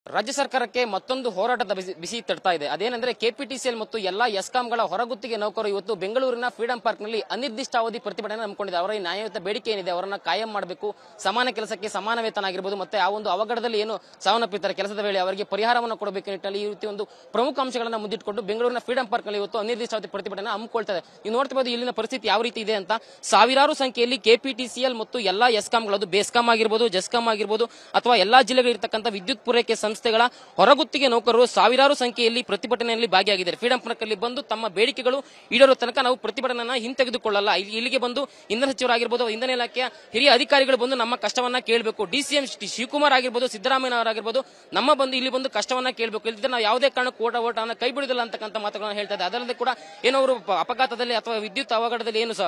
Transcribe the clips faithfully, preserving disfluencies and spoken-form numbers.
ರಾಜ್ಯ ಸರ್ಕಾರಕ್ಕೆ ಮತ್ತೊಂದು ಹೋರಾಟದ ಬಿಸಿ ತಡ್ತಾ ಇದೆ. ಅದೇನೆಂದ್ರೆ ಕೆಪಿಟಿಸಿಎಲ್ ಮತ್ತು ಎಲ್ಲಾ ಎಸ್ಕಾಂಗಳ ಹೊರಗುತ್ತಿಗೆ ನೌಕರರು ಇವತ್ತು ಬೆಂಗಳೂರಿನ ಫ್ರೀಡಂ ಪಾರ್ಕ್ ನಲ್ಲಿ ಅನಿರ್ದಿಷ್ಟಾವಧಿ ಪ್ರತಿಭಟನೆ ಹಮ್ಮಿಕೊಂಡಿದ್ದಾರೆ. ಅವರ ನ್ಯಾಯಯುತ ಬೇಡಿಕೆ ಏನಿದೆ ಅವರನ್ನ ಕಾಯಂ ಮಾಡಬೇಕು, ಸಮಾನ ಕೆಲಸಕ್ಕೆ ಸಮಾನ ವೇತನ ಆಗಿರಬಹುದು, ಮತ್ತೆ ಆ ಒಂದು ಅವಘಡದಲ್ಲಿ ಏನು ಸಾವನ್ನಪ್ಪಿದ್ದಾರೆ ಕೆಲಸದ ವೇಳೆ ಅವರಿಗೆ ಪರಿಹಾರವನ್ನು ಕೊಡಬೇಕು ನಿಟ್ಟಿನಲ್ಲಿ ಈ ರೀತಿ ಒಂದು ಪ್ರಮುಖ ಅಂಶಗಳನ್ನ ಮುಂದಿಟ್ಟುಕೊಂಡು ಬೆಂಗಳೂರಿನ ಫ್ರೀಡಂ ಪಾರ್ಕ್ ನಲ್ಲಿ ಇವತ್ತು ಅನಿರ್ದಿಷ್ಟಾವಧಿ ಪ್ರತಿಭಟನೆ ಹಮ್ಮಿಕೊಳ್ತಾರೆ. ನೀವು ನೋಡ್ತಿರಬಹುದು ಇಲ್ಲಿನ ಪರಿಸ್ಥಿತಿ ಯಾವ ರೀತಿ ಇದೆ ಅಂತ. ಸಾವಿರಾರು ಸಂಖ್ಯೆಯಲ್ಲಿ ಕೆಪಿಟಿಸಿಎಲ್ ಮತ್ತು ಎಲ್ಲಾ ಎಸ್ಕಾಂಗಳು, ಅದು ಬೇಸ್ಕಾಂ ಆಗಿರಬಹುದು, ಜೆಸ್ಕಾಂ ಆಗಿರಬಹುದು ಅಥವಾ ಎಲ್ಲಾ ಜಿಲ್ಲೆಗಳಿರ್ತಕ್ಕಂಥ ವಿದ್ಯುತ್ ಪೂರೈಕೆ ಸಂಸ್ಥೆಗಳ ಹೊರಗುತ್ತಿಗೆ ನೌಕರರು ಸಾವಿರಾರು ಸಂಖ್ಯೆಯಲ್ಲಿ ಪ್ರತಿಭಟನೆಯಲ್ಲಿ ಭಾಗಿಯಾಗಿದ್ದಾರೆ. ಫ್ರೀಡಂ ಪಾರ್ಕ್ ಅಲ್ಲಿ ಬಂದು ತಮ್ಮ ಬೇಡಿಕೆಗಳು ಈಡೇರುವ ತನಕ ನಾವು ಪ್ರತಿಭಟನೆಯನ್ನ ಹಿಂತೆಗೆದುಕೊಳ್ಳಲ್ಲ. ಇಲ್ಲಿಗೆ ಬಂದು ಇಂಧನ ಸಚಿವರಾಗಿರ್ಬೋದು, ಇಂಧನ ಇಲಾಖೆಯ ಹಿರಿಯ ಅಧಿಕಾರಿಗಳು ಬಂದು ನಮ್ಮ ಕಷ್ಟವನ್ನ ಕೇಳಬೇಕು. ಡಿಸಿಎಂ ಶಿವಕುಮಾರ್ ಆಗಿರ್ಬೋದು, ಸಿದ್ದರಾಮಯ್ಯ ಅವರಾಗಿರ್ಬೋದು, ನಮ್ಮ ಬಂದು ಇಲ್ಲಿ ಬಂದು ಕಷ್ಟವನ್ನ ಕೇಳಬೇಕು. ಇಲ್ಲದಿದ್ದರೆ ನಾವು ಯಾವುದೇ ಕಾರಣಕ್ಕೂ ಓಟ ಓಟವನ್ನು ಕೈ ಬಿಡುವುದಿಲ್ಲ ಅಂತಕ್ಕಂಥ ಮಾತುಗಳನ್ನು ಹೇಳ್ತಾ ಇದ್ದಾರೆ. ಅದಲ್ಲದೆ ಕೂಡ ಏನೋ ಅವರು ಅಪಘಾತದಲ್ಲಿ ಅಥವಾ ವಿದ್ಯುತ್ ಅವಘಡದಲ್ಲಿ ಏನು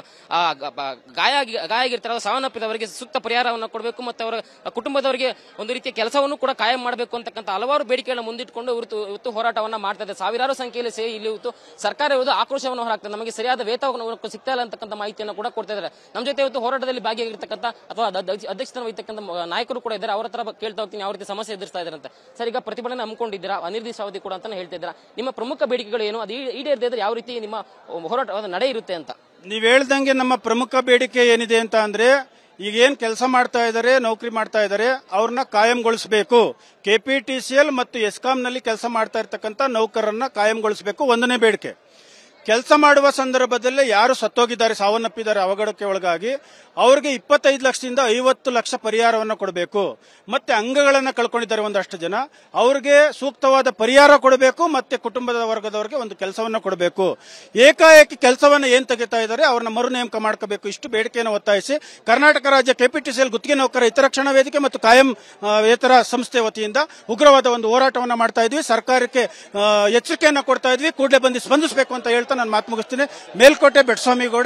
ಗಾಯ ಗಾಯ ಆಗಿರ್ತಾರೆ, ಸಾವನ್ನಪ್ಪಿದವರಿಗೆ ಸೂಕ್ತ ಪರಿಹಾರವನ್ನು ಕೊಡಬೇಕು ಮತ್ತು ಅವರ ಕುಟುಂಬದವರಿಗೆ ಒಂದು ರೀತಿಯ ಕೆಲಸವನ್ನು ಕೂಡ ಕಾಯಂ ಮಾಡಬೇಕು ಅಂತಕ್ಕಂಥ ಹಲವಾರು ಬೇಡಿಕೆಗಳನ್ನು ಮುಂದಿಟ್ಟುಕೊಂಡು ಇವತ್ತು ಹೋರಾಟವನ್ನ ಮಾಡ್ತಾ ಇದೆ. ಸಾವಿರಾರು ಸಂಖ್ಯೆಯಲ್ಲಿ ಸೇರಿ ಇಲ್ಲಿ ಇವತ್ತು ಸರ್ಕಾರ ಇವತ್ತು ಆಕ್ರೋಶವನ್ನು ಹೊರಹಾಕ್ತದೆ. ನಮಗೆ ಸರಿಯಾದ ವೇತನ ಸಿಗ್ತಾ ಇಲ್ಲ ಅಂತಕ್ಕಂಥ ಮಾಹಿತಿಯನ್ನು ಕೂಡ ಕೊಡ್ತಾ ಇದ್ದಾರೆ. ನಮ್ಮ ಜೊತೆ ಇವತ್ತು ಹೋರಾಟದಲ್ಲಿ ಭಾಗಿಯಾಗಿರ್ತಕ್ಕಂಥ ಅಥವಾ ಅಧ್ಯಕ್ಷತೆ ವಹಿಸ್ತಕ್ಕಂಥ ನಾಯಕರು ಕೂಡ ಇದ್ದಾರೆ. ಅವರ ಹತ್ರ ಕೇಳ್ತಾ ಹೋಗ್ತೀನಿ ಯಾವ ರೀತಿ ಸಮಸ್ಯೆ ಎದುರಿಸ್ತಾ ಇದ್ದಾರೆ ಅಂತ. ಸರ್, ಈಗ ಪ್ರತಿಭಟನೆ ಹಮ್ಮಿಕೊಂಡಿದ್ದೀರಾ, ಅನಿರ್ದಿಷ್ಟಾವಧಿ ಕೂಡ ಅಂತ ಹೇಳ್ತಾ ಇದ್ದೀರಾ. ನಿಮ್ಮ ಪ್ರಮುಖ ಬೇಡಿಕೆಗಳು ಏನು, ಅದು ಈಡೇರದೇ ಇದ್ರೆ ಯಾವ ರೀತಿ ನಿಮ್ಮ ಹೋರಾಟ ನಡೆ ಇರುತ್ತೆ ಅಂತ? ನೀವ್ ಹೇಳ್ದಂಗೆ ನಮ್ಮ ಪ್ರಮುಖ ಬೇಡಿಕೆ ಏನಿದೆ ಅಂತ ಅಂದ್ರೆ, ಈಗ ಏನ್ ಕೆಲಸ ಮಾಡ್ತಾ ಇದ್ದಾರೆ, ನೌಕರಿ ಮಾಡ್ತಾ ಇದ್ದಾರೆ, ಅವ್ರನ್ನ ಕಾಯಂಗೊಳಿಸಬೇಕು. ಕೆಪಿಟಿಸಿಎಲ್ ಮತ್ತು ಎಸ್ಕಾಂ ನಲ್ಲಿ ಕೆಲಸ ಮಾಡ್ತಾ ಇರ್ತಕ್ಕಂಥ ನೌಕರರನ್ನ ಕಾಯಂಗೊಳಿಸಬೇಕು. ಒಂದನೇ ಬೇಡಿಕೆ. ಕೆಲಸ ಮಾಡುವ ಸಂದರ್ಭದಲ್ಲಿ ಯಾರು ಸತ್ತೋಗಿದ್ದಾರೆ, ಸಾವನ್ನಪ್ಪಿದ್ದಾರೆ ಅವಘಡಕ್ಕೆ ಒಳಗಾಗಿ, ಅವ್ರಿಗೆ ಇಪ್ಪತ್ತೈದು ಲಕ್ಷದಿಂದ ಐವತ್ತು ಲಕ್ಷ ಪರಿಹಾರವನ್ನು ಕೊಡಬೇಕು. ಮತ್ತೆ ಅಂಗಗಳನ್ನ ಕಳ್ಕೊಂಡಿದ್ದಾರೆ ಒಂದಷ್ಟು ಜನ, ಅವ್ರಿಗೆ ಸೂಕ್ತವಾದ ಪರಿಹಾರ ಕೊಡಬೇಕು. ಮತ್ತೆ ಕುಟುಂಬದ ವರ್ಗದವರಿಗೆ ಒಂದು ಕೆಲಸವನ್ನ ಕೊಡಬೇಕು. ಏಕಾಏಕಿ ಕೆಲಸವನ್ನ ಏನ್ ತೆಗಿತಾ ಇದ್ದಾರೆ ಅವ್ರನ್ನ ಮರು ನೇಮಕ ಮಾಡ್ಕೋಬೇಕು. ಇಷ್ಟು ಬೇಡಿಕೆಯನ್ನು ಒತ್ತಾಯಿಸಿ ಕರ್ನಾಟಕ ರಾಜ್ಯ ಕೆಪಿಟಿಸಿಎಲ್ ಗುತ್ತಿಗೆ ನೌಕರ ಹಿತರಕ್ಷಣಾ ವೇದಿಕೆ ಮತ್ತು ಕಾಯಂ ವೇತರ ಸಂಸ್ಥೆ ವತಿಯಿಂದ ಉಗ್ರವಾದ ಒಂದು ಹೋರಾಟವನ್ನ ಮಾಡ್ತಾ ಇದ್ವಿ. ಸರ್ಕಾರಕ್ಕೆ ಎಚ್ಚರಿಕೆಯನ್ನ ಕೊಡ್ತಾ ಇದ್ವಿ, ಕೂಡಲೇ ಬಂದು ಸ್ಪಂದಿಸಬೇಕು ಅಂತ ಹೇಳ್ತಾ ನಾನು ಮಾತು ಮುಗಿಸ್ತೀನಿ. ಮೇಲ್ಕೋಟೆ ಬೆಟ್ಸ್ವಾಮಿಗೌಡ.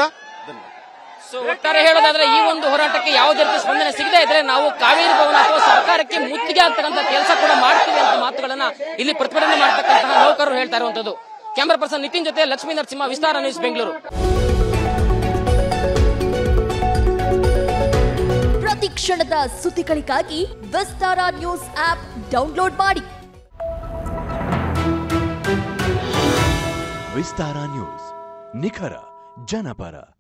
ಸೊ ಒಟ್ಟಾರೆ ಹೇಳೋದಾದ್ರೆ ಈ ಒಂದು ಹೋರಾಟಕ್ಕೆ ಯಾವುದೇ ರೀತಿ ಸ್ಪಂದನೆ ಸಿಗದೇ ಇದ್ರೆ ನಾವು ಕಾವೇರಿ ಭವನ ಅಥವಾ ಸರ್ಕಾರಕ್ಕೆ ಮುತ್ತಿಗೆ ಆಗ್ತಕ್ಕಂಥ ಕೆಲಸ ಕೂಡ ಮಾಡ್ತೀವಿ ಅಂತ ಮಾತುಗಳನ್ನ ಇಲ್ಲಿ ಪ್ರತಿಭಟನೆ ಮಾಡ್ತಕ್ಕಂತಹ ನೌಕರರು ಹೇಳ್ತಾ ಇರುವಂತದ್ದು. ಕ್ಯಾಮರಾ ಪರ್ಸನ್ ನಿತಿನ್ ಜೊತೆ ಲಕ್ಷ್ಮೀ ನರಸಿಂಹ, ವಿಸ್ತಾರ ನ್ಯೂಸ್, ಬೆಂಗಳೂರು. ಪ್ರತಿ ಕ್ಷಣದ ಸುದ್ದಿಗಳಿಗಾಗಿ ವಿಸ್ತಾರ ನ್ಯೂಸ್ ಆಪ್ ಡೌನ್ಲೋಡ್ ಮಾಡಿ. ವಿಸ್ತಾರ ನ್ಯೂಸ್, ನಿಖರ ಜನಪರ.